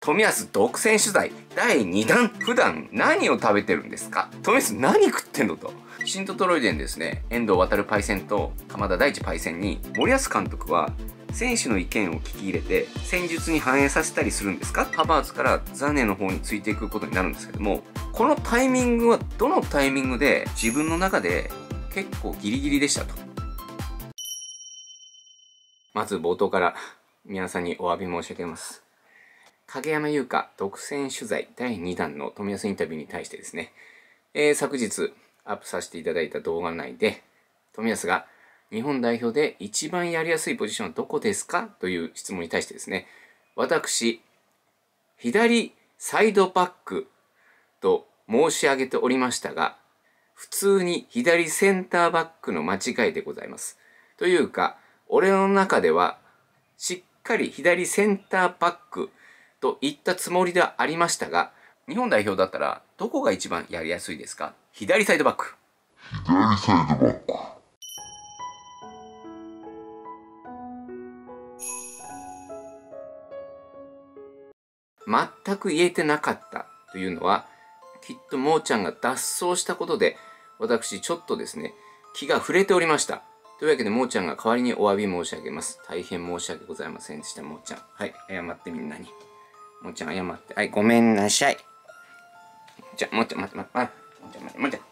冨安独占取材第2弾。普段何を食べてるんですか？冨安何食ってんのと。シントトロイデンですね、遠藤航パイセンと鎌田大地パイセンに、森保監督は選手の意見を聞き入れて戦術に反映させたりするんですか？ハバーツからザネの方についていくことになるんですけども、このタイミングはどのタイミングで自分の中で結構ギリギリでしたと。まず冒頭から皆さんにお詫び申し上げます。影山優佳独占取材第2弾の冨安インタビューに対してですね、昨日アップさせていただいた動画内で、冨安が日本代表で一番やりやすいポジションはどこですかという質問に対してですね、私、左サイドバックと申し上げておりましたが、普通に左センターバックの間違いでございます。というか、俺の中ではしっかり左センターバックと言ったつもりではありましたが、日本代表だったらどこが一番やりやすいですか？左サイドバック。 左サイドバック。 全く言えてなかったというのは、きっともーちゃんが脱走したことで、私ちょっとですね、気が触れておりました。というわけで、もーちゃんが代わりにお詫び申し上げます。大変申し訳ございませんでした、もーちゃん。はい、謝ってみんなに。もーちゃん謝って。はい、ごめんなさい。じゃ、もーちゃん待って、もーちゃん待って、もーちゃん。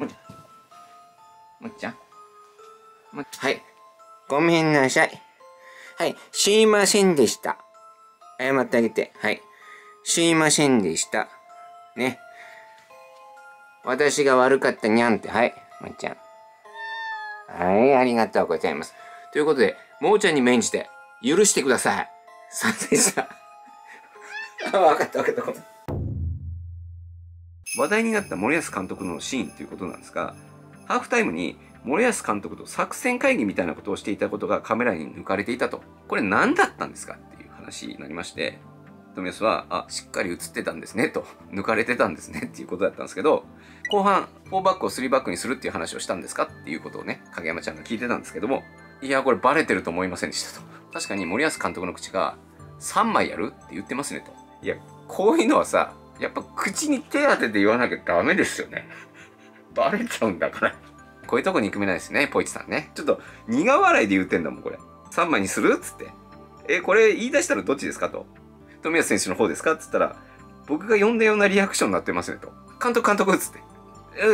はい、ごめんなさい。はい、すいませんでした。謝ってあげて。はい。すいませんでした。ね。私が悪かったにゃんって。はい。もーちゃん。はい、ありがとうございます。ということで、もーちゃんに免じて、許してください。すいませんでした。わかった。ごめん。話題になった森保監督のシーンということなんですが、ハーフタイムに森保監督と作戦会議みたいなことをしていたことがカメラに抜かれていたと。これ何だったんですかっていう話になりまして、冨安は、しっかり映ってたんですね、と。抜かれてたんですね、っていうことだったんですけど、後半、4バックを3バックにするっていう話をしたんですかっていうことをね、影山ちゃんが聞いてたんですけども、いや、これバレてると思いませんでしたと。確かに森保監督の口が、3枚やるって言ってますね、と。いや、こういうのはさ、やっぱ口に手当てて言わなきゃダメですよね。バレちゃうんだから。こういうとこに憎めないですね、ポイチさんね。ちょっと、苦笑いで言ってんだもん、これ。3枚にするっつって。これ言い出したらどっちですかと。冨安選手の方ですかっつったら、僕が呼んだようなリアクションになってますねと。監督っつって。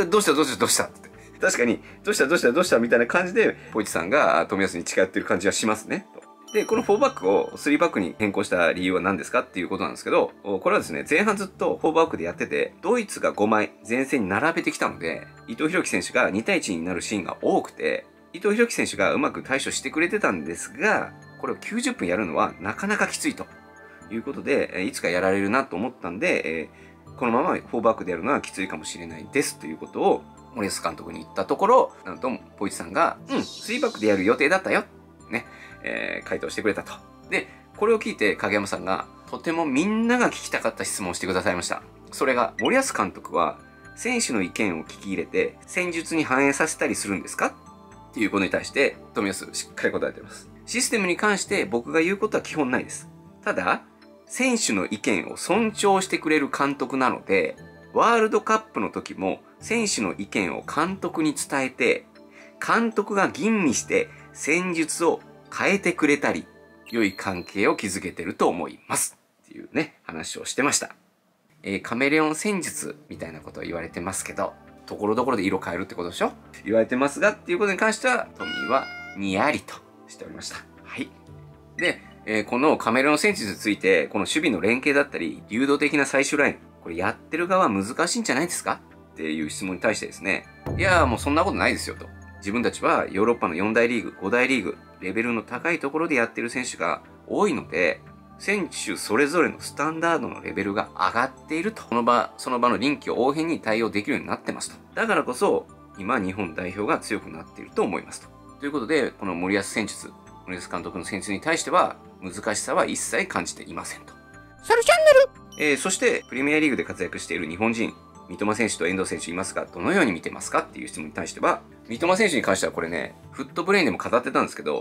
どうしたって。確かに、どうしたみたいな感じで、ポイチさんが冨安に近寄ってる感じはしますね。と。で、この4バックを3バックに変更した理由は何ですかっていうことなんですけど、これはですね、前半ずっと4バックでやってて、ドイツが5枚前線に並べてきたので、伊藤洋輝選手が2対1になるシーンが多くて、伊藤洋輝選手がうまく対処してくれてたんですが、これを90分やるのはなかなかきついということで、いつかやられるなと思ったんで、このまま4バックでやるのはきついかもしれないですということを森保監督に言ったところ、なんとポイチさんが、3バックでやる予定だったよ。ね。回答してくれたと。で、これを聞いて影山さんが、とてもみんなが聞きたかった質問をしてくださいました。それが、森保監督は、選手の意見を聞き入れて、戦術に反映させたりするんですかっていうことに対して、冨安しっかり答えています。システムに関して僕が言うことは基本ないです。ただ、選手の意見を尊重してくれる監督なので、ワールドカップの時も選手の意見を監督に伝えて、監督が吟味して戦術を変えてくれたり、良い関係を築けてると思います。っていうね、話をしてました。カメレオン戦術みたいなことを言われてますけど、ところどころで色変えるってことでしょ？言われてますが、っていうことに関しては、トミーはにやりとしておりました。はい。で、このカメレオン戦術について、この守備の連携だったり、流動的な最終ライン、これやってる側は難しいんじゃないですかっていう質問に対してですね、いやもうそんなことないですよと。自分たちはヨーロッパの4大リーグ、5大リーグ、レベルの高いところでやってる選手が多いので、選手それぞれのスタンダードのレベルが上がっていると。その場の臨機応変に対応できるようになってますと。だからこそ、今日本代表が強くなっていると思いますと。ということで、この森保戦術、森保監督の戦術に対しては、難しさは一切感じていませんと。 サルチャンネルそして、プレミアリーグで活躍している日本人、三笘選手と遠藤選手いますが、どのように見てますかっていう質問に対しては、三笘選手に関してはこれね、フットブレインでも語ってたんですけど、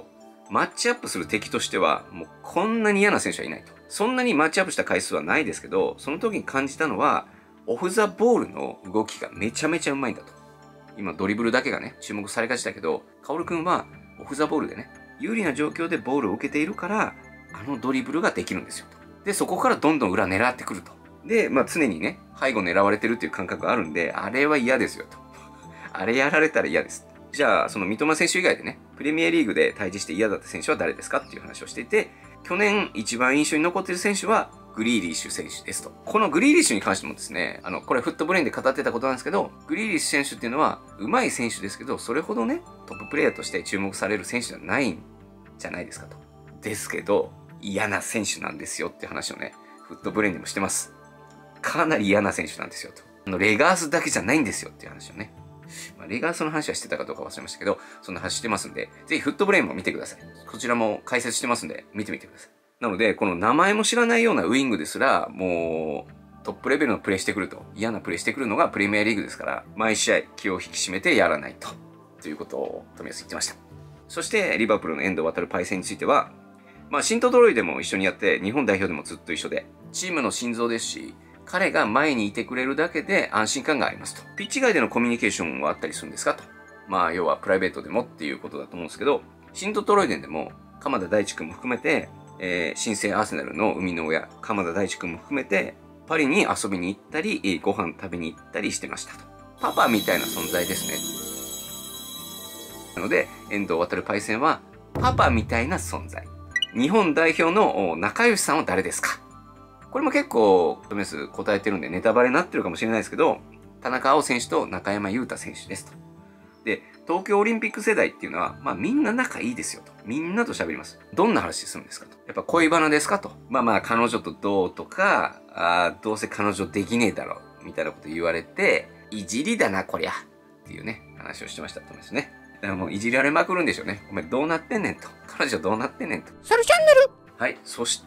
マッチアップする敵としては、もうこんなに嫌な選手はいないと。そんなにマッチアップした回数はないですけど、その時に感じたのは、オフザボールの動きがめちゃめちゃうまいんだと。今ドリブルだけがね、注目されがちだけど、カオルくんはオフザボールでね、有利な状況でボールを受けているから、あのドリブルができるんですよと。で、そこからどんどん裏狙ってくると。で、常にね、背後狙われてるっていう感覚があるんで、あれは嫌ですよと。あれやられたら嫌です。じゃあ、その三笘選手以外でね、プレミアリーグで対峙して嫌だった選手は誰ですかっていう話をしていて、去年一番印象に残っている選手は、グリーリッシュ選手ですと。このグリーリッシュに関してもですね、これフットブレインで語ってたことなんですけど、グリーリッシュ選手っていうのは、上手い選手ですけど、それほどね、トッププレイヤーとして注目される選手じゃないんじゃないですかと。ですけど、嫌な選手なんですよっていう話をね、フットブレインでもしてます。かなり嫌な選手なんですよと。レガースだけじゃないんですよっていう話をね。レガースの話はしてたかどうか忘れましたけど、そんな話してますんで、ぜひフットブレインも見てください。こちらも解説してますんで、見てみてください。なので、この名前も知らないようなウイングですら、もう、トップレベルのプレーしてくると、嫌なプレーしてくるのがプレミアリーグですから、毎試合気を引き締めてやらないと。ということを、富安言ってました。そして、リバプールの遠藤航パイセンについては、シントトロイでも一緒にやって、日本代表でもずっと一緒で、チームの心臓ですし、彼が前にいてくれるだけで安心感がありますと。ピッチ外でのコミュニケーションはあったりするんですかと。要はプライベートでもっていうことだと思うんですけど、シントトロイデンでも、鎌田大地君も含めて、新生アーセナルの生みの親、鎌田大地君も含めて、パリに遊びに行ったり、ご飯食べに行ったりしてましたと。パパみたいな存在ですね。なので、遠藤航パイセンは、パパみたいな存在。日本代表の仲良しさんは誰ですか？これも結構、トメス答えてるんでネタバレになってるかもしれないですけど、田中碧選手と中山雄太選手ですと。で、東京オリンピック世代っていうのは、みんな仲いいですよと。みんなと喋ります。どんな話するんですかと。やっぱ恋バナですかと。彼女とどうとか、どうせ彼女できねえだろ、みたいなこと言われて、いじりだな、こりゃ。っていうね、話をしてましたと思いますね。だからもういじられまくるんでしょうね。お前どうなってんねんと。彼女どうなってんねんと。 サルチャンネル。 はい。そして、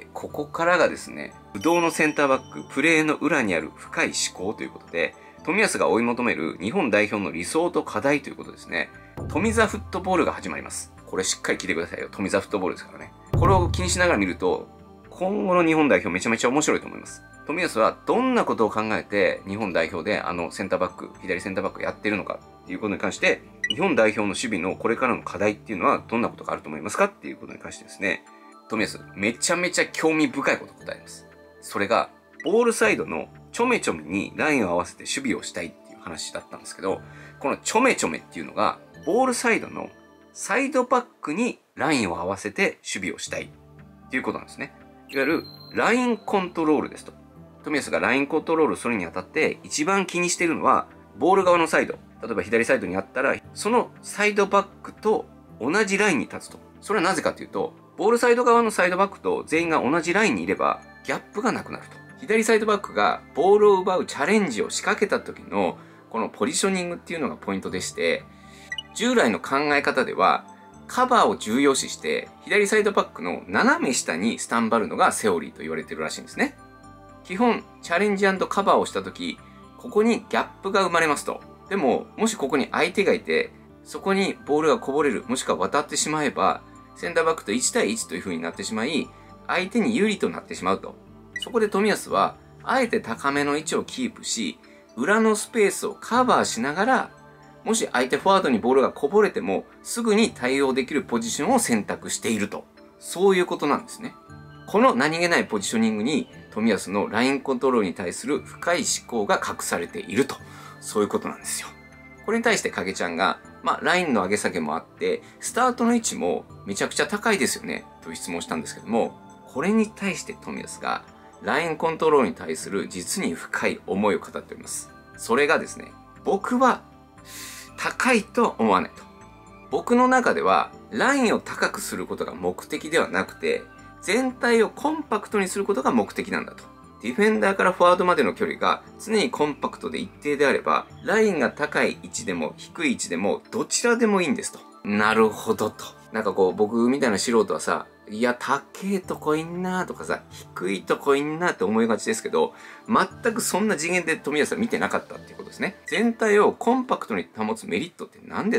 ここからがですね、不動のセンターバック、プレーの裏にある深い思考ということで、冨安が追い求める日本代表の理想と課題ということですね。富澤フットボールが始まります。これしっかり聞いてくださいよ。富澤フットボールですからね。これを気にしながら見ると、今後の日本代表めちゃめちゃ面白いと思います。冨安はどんなことを考えて日本代表でセンターバック、左センターバックやってるのかっていうことに関して、日本代表の守備のこれからの課題っていうのはどんなことがあると思いますかっていうことに関してですね、冨安、めちゃめちゃ興味深いことを答えます。それが、ボールサイドのちょめちょめにラインを合わせて守備をしたいっていう話だったんですけど、このちょめちょめっていうのが、ボールサイドのサイドバックにラインを合わせて守備をしたいっていうことなんですね。いわゆる、ラインコントロールですと。冨安がラインコントロールするにあたって一番気にしているのは、ボール側のサイド。例えば左サイドにあったら、そのサイドバックと同じラインに立つと。それはなぜかというと、ボールサイド側のサイドバックと全員が同じラインにいれば、ギャップがなくなると。左サイドバックがボールを奪うチャレンジを仕掛けた時の、このポジショニングっていうのがポイントでして、従来の考え方では、カバーを重要視して、左サイドバックの斜め下にスタンバるのがセオリーと言われてるらしいんですね。基本、チャレンジ&カバーをした時、ここにギャップが生まれますと。でも、もしここに相手がいて、そこにボールがこぼれる、もしくは渡ってしまえば、センターバックと1対1という風になってしまい、相手に有利となってしまうと。そこで冨安は、あえて高めの位置をキープし、裏のスペースをカバーしながら、もし相手フォワードにボールがこぼれても、すぐに対応できるポジションを選択していると。そういうことなんですね。この何気ないポジショニングに、冨安のラインコントロールに対する深い思考が隠されていると。そういうことなんですよ。これに対して影ちゃんが、ラインの上げ下げもあって、スタートの位置もめちゃくちゃ高いですよね、という質問したんですけども、これに対して冨安が、ラインコントロールに対する実に深い思いを語っております。それがですね、僕は高いと思わないと。僕の中では、ラインを高くすることが目的ではなくて、全体をコンパクトにすることが目的なんだと。ディフェンダーからフォワードまでの距離が常にコンパクトで一定であれば、ラインが高い位置でも低い位置でもどちらでもいいんですと。なるほどと。なんかこう僕みたいな素人はさ、いや、高えとこいんなとかさ、低いとこいんなって思いがちですけど、全くそんな次元で冨安は見てなかったっていうことですね。全体をコンパクトに保つメリットって何ですかと。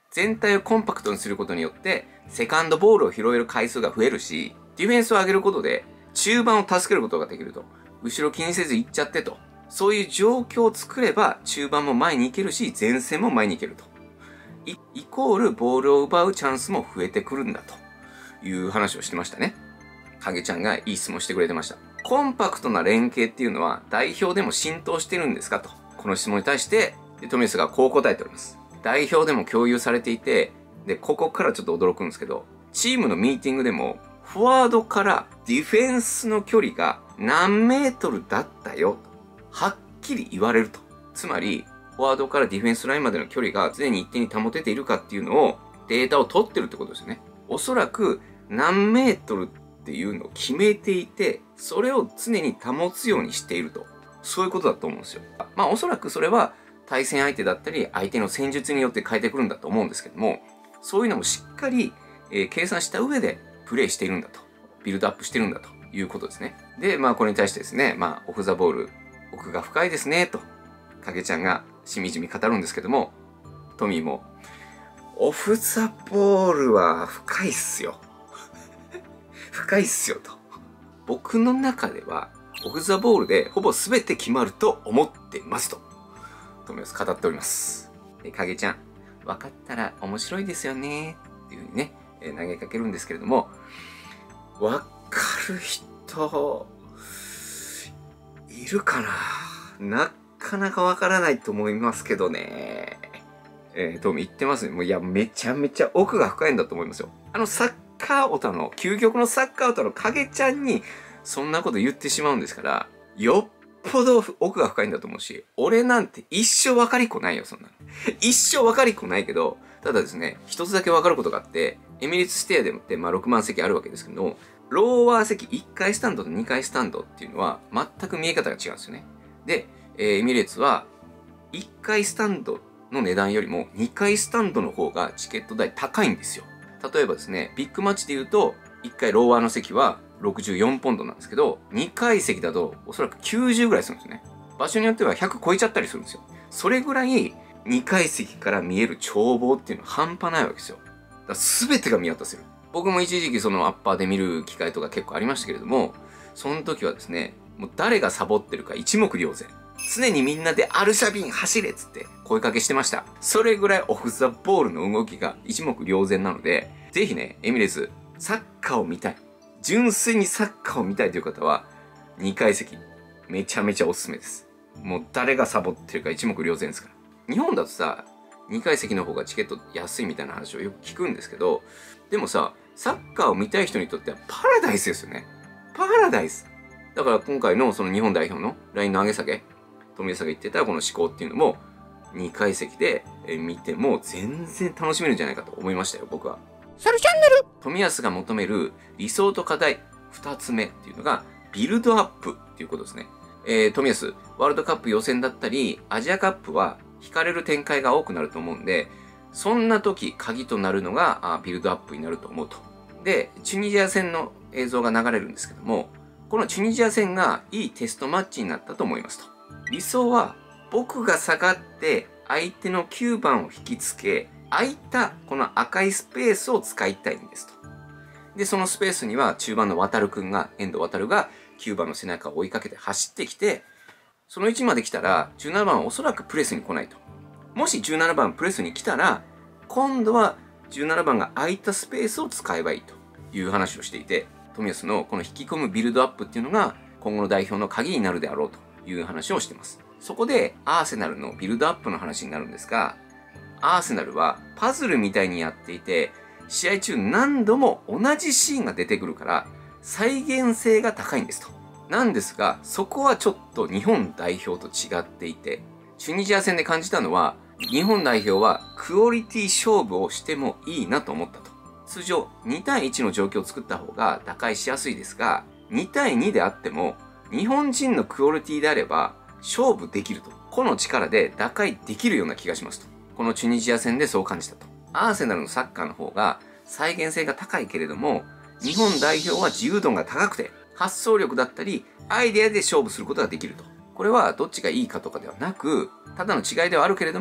全体をコンパクトにすることによって、セカンドボールを拾える回数が増えるし、ディフェンスを上げることで、中盤を助けることができると。後ろ気にせず行っちゃってと。そういう状況を作れば、中盤も前に行けるし、前線も前に行けると。イコール、ボールを奪うチャンスも増えてくるんだという話をしてましたね。影ちゃんがいい質問してくれてました。コンパクトな連携っていうのは代表でも浸透してるんですかと。この質問に対して、富安がこう答えております。代表でも共有されていて、で、ここからちょっと驚くんですけど、チームのミーティングでも、フォワードからディフェンスの距離が何メートルだったよと。はっきり言われると。つまり、フォワードからディフェンスラインまでの距離が常に一定に保てているかっていうのをデータを取ってるってことですよね。おそらく何メートルっていうのを決めていて、それを常に保つようにしていると。そういうことだと思うんですよ。まあおそらくそれは対戦相手だったり相手の戦術によって変えてくるんだと思うんですけども、そういうのもしっかり、計算した上でプレイしているんだと。ビルドアップしてるんだということですね。で、まあこれに対してですね、まあオフザボール、奥が深いですね、と、影ちゃんがしみじみ語るんですけども、トミーも、オフザボールは深いっすよ。深いっすよ、と。僕の中では、オフザボールでほぼ全て決まると思っていますと。トミーは語っております。で、影ちゃん、分かったら面白いですよね。っていうふうにね、投げかけるんですけれども、分かる人、いるかな？なかなか分からないと思いますけどね。トミー言ってますね。もういや、めちゃめちゃ奥が深いんだと思いますよ。サッカーオタの、究極のサッカーオタの影ちゃんに、そんなこと言ってしまうんですから、よっぽど奥が深いんだと思うし、俺なんて一生分かりっこないよ、そんなの。一生分かりっこないけど、ただですね、一つだけ分かることがあって、エミレーツステアでもって、まあ6万席あるわけですけども、ローワー席1階スタンドと2階スタンドっていうのは、全く見え方が違うんですよね。で、エミレーツは、1階スタンドの値段よりも2階スタンドの方がチケット代高いんですよ。例えばですね、ビッグマッチで言うと、1階ローワーの席は64ポンドなんですけど、2階席だとおそらく90ぐらいするんですよね。場所によっては100超えちゃったりするんですよ。それぐらい2階席から見える眺望っていうのは半端ないわけですよ。だから全てが見渡せる。僕も一時期そのアッパーで見る機会とか結構ありましたけれども、その時はですね、もう誰がサボってるか一目瞭然。常にみんなでアルシャビン走れっつって声かけしてました。それぐらいオフザボールの動きが一目瞭然なので、ぜひね、エミレーツ、サッカーを見たい。純粋にサッカーを見たいという方は、2階席、めちゃめちゃおすすめです。もう誰がサボってるか一目瞭然ですから。日本だとさ、2階席の方がチケット安いみたいな話をよく聞くんですけど、でもさ、サッカーを見たい人にとってはパラダイスですよね。パラダイス。だから今回のその日本代表の LINE の上げ下げ、富安が言ってたこの思考っていうのも、2階席で見ても全然楽しめるんじゃないかと思いましたよ、僕は。 サルチャンネル富安が求める理想と課題2つ目っていうのが、ビルドアップっていうことですね。富安、ワールドカップ予選だったり、アジアカップは惹かれる展開が多くなると思うんで、そんな時鍵となるのがビルドアップになると思うと。で、チュニジア戦の映像が流れるんですけども、このチュニジア戦がいいテストマッチになったと思いますと。理想は僕が下がって相手の9番を引きつけ、空いたこの赤いスペースを使いたいんですと。で、そのスペースには中盤の渡くんが、遠藤航が9番の背中を追いかけて走ってきて、その位置まで来たら17番はおそらくプレスに来ないと。もし17番プレスに来たら、今度は17番が空いたスペースを使えばいいという話をしていて、冨安のこの引き込むビルドアップっていうのが今後の代表の鍵になるであろうという話をしています。そこでアーセナルのビルドアップの話になるんですが、アーセナルはパズルみたいにやっていて、試合中何度も同じシーンが出てくるから再現性が高いんですと。なんですが、そこはちょっと日本代表と違っていて、チュニジア戦で感じたのは、日本代表はクオリティ勝負をしてもいいなと思ったと。通常2対1の状況を作った方が打開しやすいですが、2対2であっても日本人のクオリティであれば勝負できると。個の力で打開できるような気がしますと。このチュニジア戦でそう感じたと。アーセナルのサッカーの方が再現性が高いけれども、日本代表は自由度が高くて発想力だったりアイデアで勝負することができると。これはどっちがいいかとかではなく、ただの違いではあるけれども、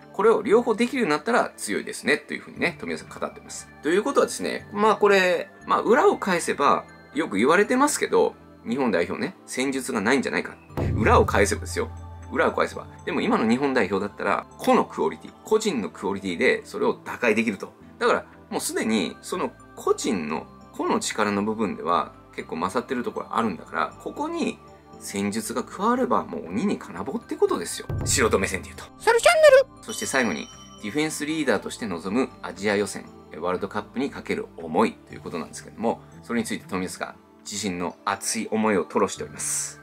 これを両方できるようになったら強いですね、というふうにね、富安さん語ってます。ということはですね、これ、裏を返せば、よく言われてますけど、日本代表ね、戦術がないんじゃないか。裏を返せばですよ。裏を返せば。でも今の日本代表だったら、個のクオリティ、個人のクオリティでそれを打開できると。だから、もうすでに、その個人の、個の力の部分では結構勝ってるところあるんだから、ここに戦術が加わればもう鬼に金棒ってことですよ。素人目線で言うと。 サルチャンネル。 そして最後に、ディフェンスリーダーとして臨むアジア予選、ワールドカップにかける思いということなんですけども、それについて富安が自身の熱い思いを吐露しております。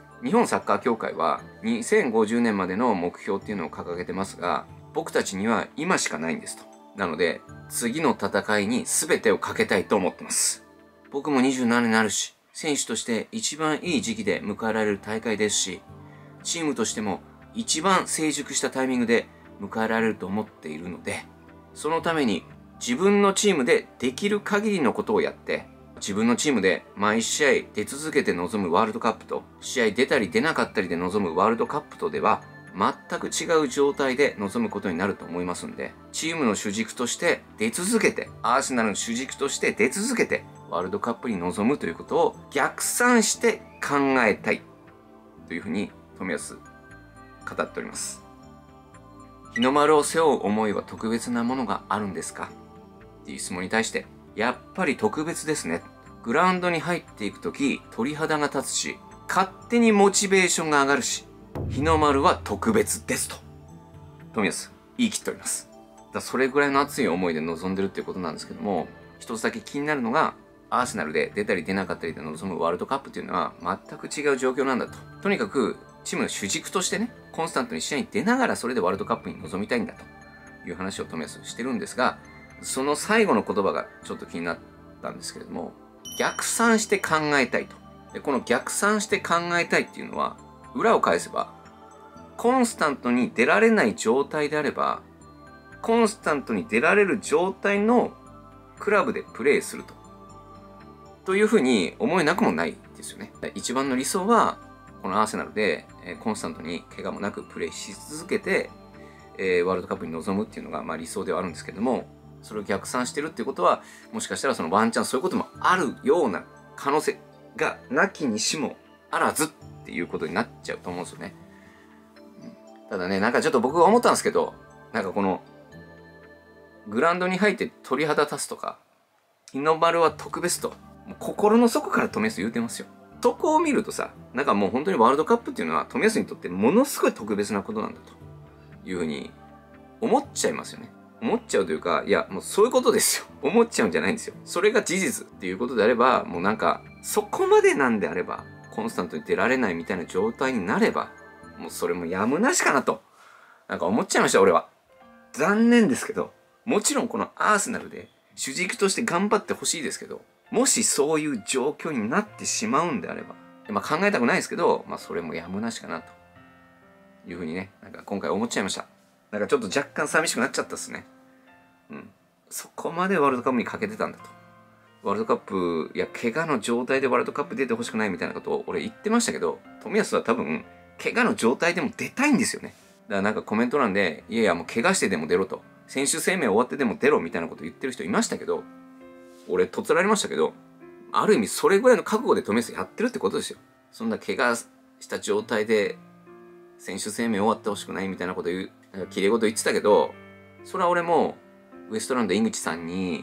日本サッカー協会は2050年までの目標っていうのを掲げてますが、僕たちには今しかないんですと。なので、次の戦いに全てをかけたいと思ってます。僕も27年になるし、選手として一番いい時期で迎えられる大会ですし、チームとしても一番成熟したタイミングで迎えられると思っているので、そのために自分のチームでできる限りのことをやって、自分のチームで毎試合出続けて臨むワールドカップと、試合出たり出なかったりで臨むワールドカップとでは、全く違う状態で臨むことになると思いますんで、チームの主軸として出続けて、アーセナルの主軸として出続けて、ワールドカップに臨むということを逆算して考えたいというふうに富安語っております。日の丸を背負う思いは特別なものがあるんですかっていう質問に対して、やっぱり特別ですね。グラウンドに入っていくとき鳥肌が立つし、勝手にモチベーションが上がるし、日の丸は特別ですと富安言い切っております。それぐらいの熱い思いで臨んでるっていうことなんですけども、一つだけ気になるのが、アーセナルで出たり出なかったりで臨むワールドカップっていうのは全く違う状況なんだと。とにかくチームの主軸としてね、コンスタントに試合に出ながらそれでワールドカップに臨みたいんだという話を富安してるんですが、その最後の言葉がちょっと気になったんですけれども、逆算して考えたいと。で、この逆算して考えたいっていうのは、裏を返せば、コンスタントに出られない状態であれば、コンスタントに出られる状態のクラブでプレーするというふうに思えなくもないですよね。一番の理想は、このアーセナルでコンスタントに怪我もなくプレーし続けて、ワールドカップに臨むっていうのが理想ではあるんですけども、それを逆算してるっていうことは、もしかしたらそのワンチャンそういうこともあるような可能性がなきにしもあらずっていうことになっちゃうと思うんですよね。ただね、ちょっと僕が思ったんですけど、この、グラウンドに入って鳥肌立つとか、日の丸は特別と、もう心の底から富安言うてますよ。そこを見るとさ、もう本当にワールドカップっていうのは富安にとってものすごい特別なことなんだというふうに思っちゃいますよね。思っちゃうというか、いや、もうそういうことですよ。思っちゃうんじゃないんですよ。それが事実っていうことであれば、もうそこまでなんであれば、コンスタントに出られないみたいな状態になれば、もうそれもやむなしかなと、思っちゃいました、俺は。残念ですけど、もちろんこのアーセナルで主軸として頑張ってほしいですけど、もしそういう状況になってしまうんであれば、考えたくないですけど、それもやむなしかなというふうにね、今回思っちゃいました。ちょっと若干寂しくなっちゃったっすね。うん。そこまでワールドカップにかけてたんだと。ワールドカップ、いや、怪我の状態でワールドカップ出てほしくないみたいなことを俺言ってましたけど、冨安は多分、怪我の状態でも出たいんですよね。だからコメント欄で、いやいやもう怪我してでも出ろと。選手生命終わってでも出ろみたいなこと言ってる人いましたけど、俺、とつられましたけど、ある意味それぐらいの覚悟で冨安やってるってことですよ。そんな怪我した状態で、選手生命終わってほしくないみたいなこと言う、綺麗事言ってたけど、それは俺も、ウエストランド井口さんに、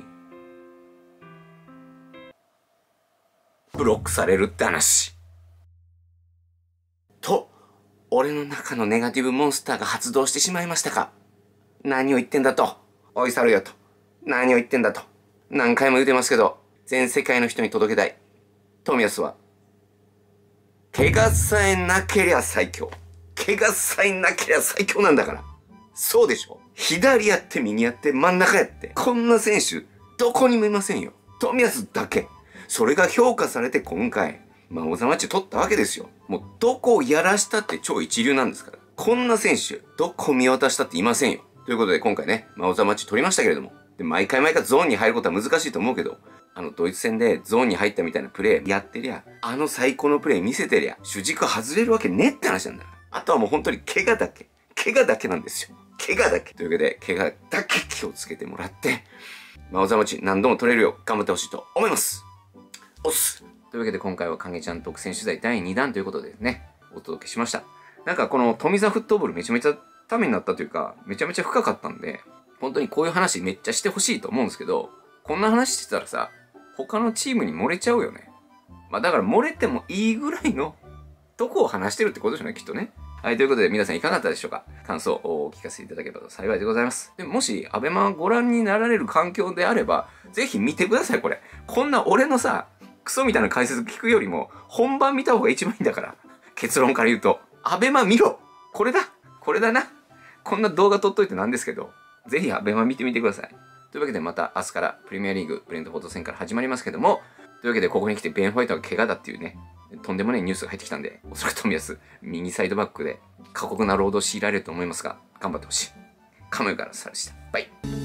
ブロックされるって話。と、俺の中のネガティブモンスターが発動してしまいましたか。何を言ってんだと。おい猿よと。何を言ってんだと。何回も言うてますけど、全世界の人に届けたい。冨安は、怪我さえなけりゃ最強。怪我さえなけりゃ最強なんだから。そうでしょ。左やって右やって真ん中やって。こんな選手、どこにもいませんよ。冨安だけ。それが評価されて今回、オザマッチ取ったわけですよ。もうどこをやらしたって超一流なんですから。こんな選手、どこ見渡したっていませんよ。ということで今回ね、オザマッチ取りましたけれども。で、毎回ゾーンに入ることは難しいと思うけど、ドイツ戦でゾーンに入ったみたいなプレーやってりゃ、最高のプレー見せてりゃ、主軸外れるわけねって話なんだ。あとはもう本当に怪我だけなんですよ。 怪我だけ。というわけで、怪我だけ気をつけてもらって、お座持ち何度も取れるよう頑張ってほしいと思います。おっす。というわけで今回は影ちゃん独占取材第2弾ということでね、お届けしました。なんかこの富澤フットボールめちゃめちゃためになったというか、めちゃめちゃ深かったんで、本当にこういう話めっちゃしてほしいと思うんですけど、こんな話してたらさ、他のチームに漏れちゃうよね。だから漏れてもいいぐらいのとこを話してるってことでしょうね、きっとね。はい、ということで皆さんいかがだったでしょうか。感想をお聞かせいただければ幸いでございます。でもし、アベマご覧になられる環境であれば、ぜひ見てください、これ。こんな俺のさ、クソみたいな解説聞くよりも、本番見た方が一番いいんだから。結論から言うと、アベマ見ろ。これだな。こんな動画撮っといてなんですけど、ぜひアベマ見てみてください。というわけでまた明日からプレミアリーグブレントフォード戦から始まりますけども、というわけでここに来てベン・ホワイトが怪我だっていうね、とんでもないニュースが入ってきたんで、おそらく冨安、右サイドバックで過酷な労働を強いられると思いますが、頑張ってほしい。カムイからサルでした。バイ。